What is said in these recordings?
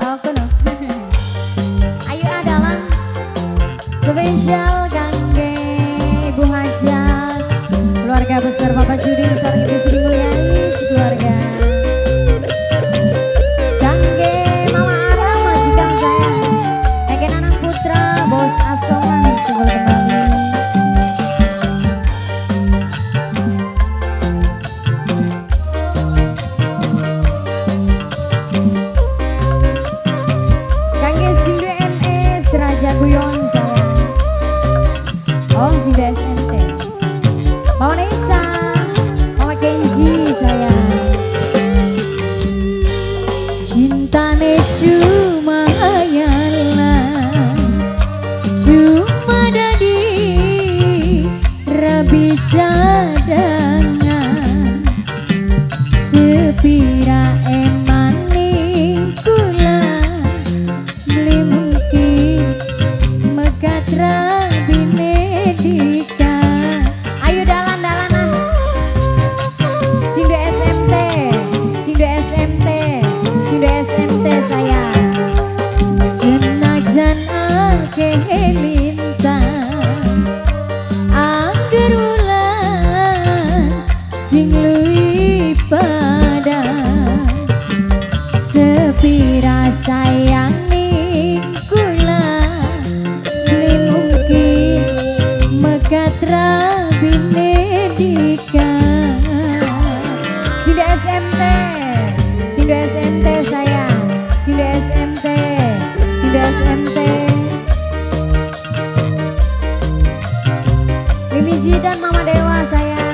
aku no. Ayo adalah spesial kangge Ibu Hajat, keluarga besar Bapak Judin sareng Ibu Sri Mulyani keluarga. Kangge Mama Ara majikan saya, kangge anak putra Bos Asongan sebelum kembali. Guyon saya, oh si BSNT, Mama Nesa, Mama Kenzi saya. Cintane cuma hayalan, cuma dadi rabi cadangan, sepira emaning kula beli mungkin Rabine dika. Ayo dalan-dalanan Sindu SMT, Sindu SMT, Sindu SMT saya. Senajan akeh lintang angger wulan sing luwih padang, sepira sayang Katra binedika. Sindu SMT, Sindu SMT sayang, Sindu SMT, Sindu SMT. Mimi Zidan Mama Dewa sayang.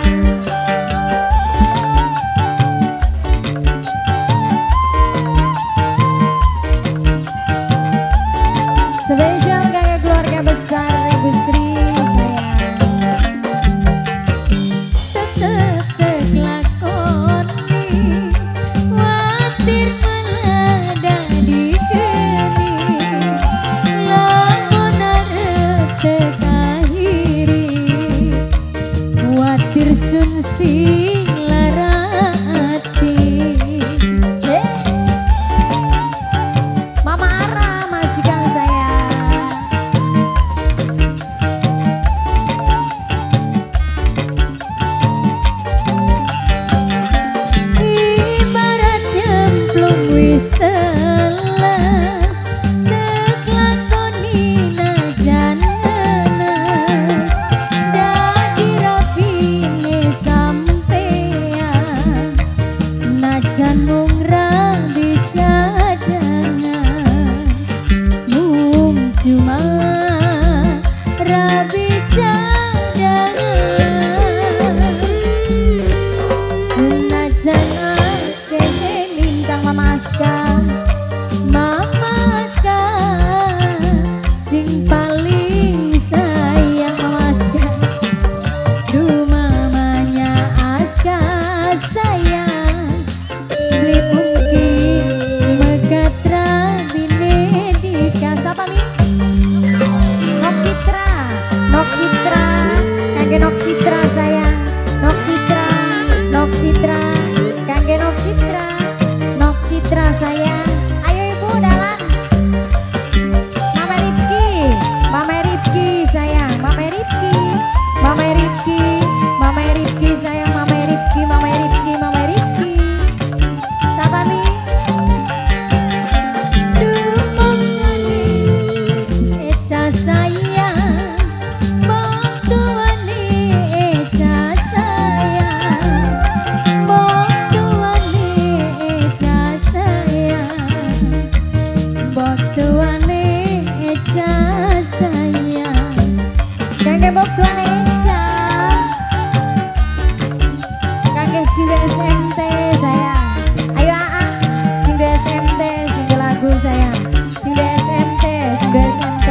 Spesial kakak keluarga besar Ibu Sri. Sun sing lara ati, Mama Ara majikan saya. Ibaratnya belum wis telas, tek lakoni najan lenes, dadi rapi najan mung rabi cadangan, mung cuma rabi cadangan. Senajan akeh lintang Mama Aska, Mama Aska sing paling sayang Mama Aska. Duh mamanya Aska sayang, beli mungkin megatra binedika. Siapa nih? Nok Citra, Nok Citra, kangge Nok Citra sayang, Nok Citra, Nok Citra, kangge Nok Citra, Nok Citra sayang. Ayo ibu dalan. Mama Ripki, Mama Ripki sayang, Mama Ripki, Mama Ripki, Mama Ripki sayang, Mama Ripki, Mama Ripki, Mama Ripki. Siapa nih? Duh mongkane eca sayang, bong tuane eca sayang, bong tuane eca sayang, bong tuane eca sayang. Kangge bong tuane eca, kangge Sindu SMT sayang. Ayo AA, Sindu SMT, Sindu lagu sayang, Sindu SMT, Sindu SMT.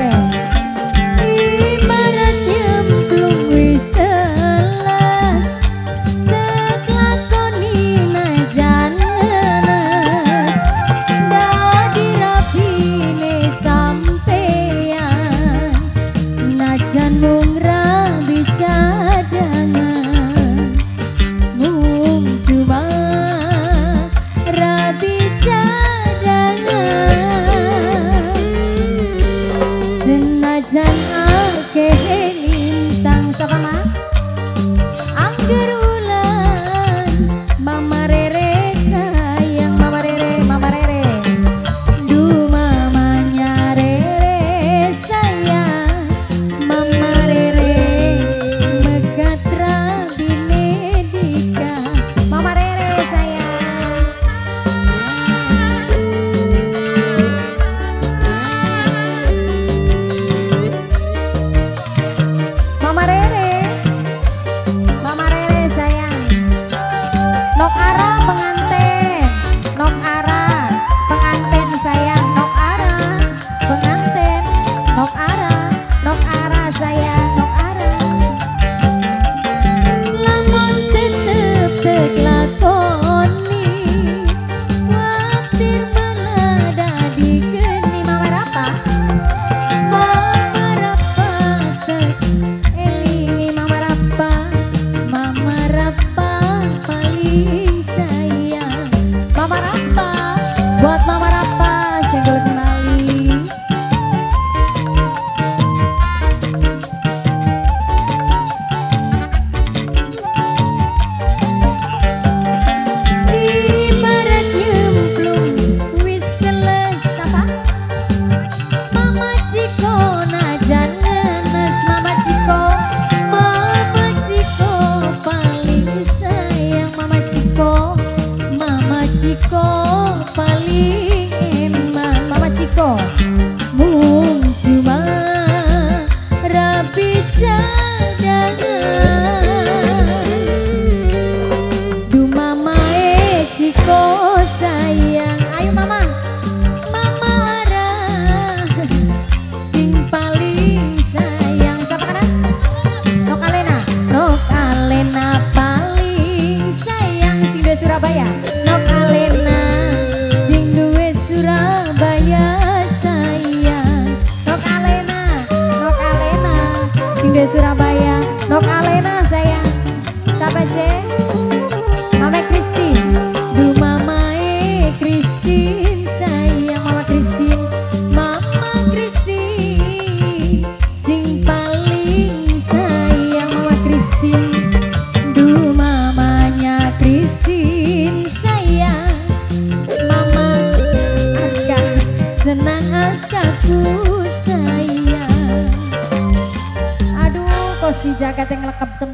Ibaratnya belum wis telas, tek lakoni najan lenes, dadi rapine sampeyan, najan mung rabi cadangan, mung cuma rabi cadangan. Buat Mama Rapa senggol kembali. Ibarat nyemplung wis teles apa? Mama Ciko najan ngenes Mama Ciko. Mama Ciko paling sayang Mama Ciko. Mama Ciko paling emak Mama Ciko mung cuma rapi cadangan. Du Mama Ciko sayang, ayo Mama, Mama arah sing paling sayang siapa kan? Nokalena, Nokalena paling sayang sing duwe Surabaya. Nokalena sing duwe Surabaya sayang. Nokalena, Nokalena sing duwe Surabaya. Nokalena sayang. Siapa cek? Mama Christine. Du Mama Christine sayang Mama Christine. Mama Christine sing paling sayang Mama Christine. Du mamanya Christine sayang Mama Aska. Senang Askaku sayang. Aduh kok si jaket yang lekep temen.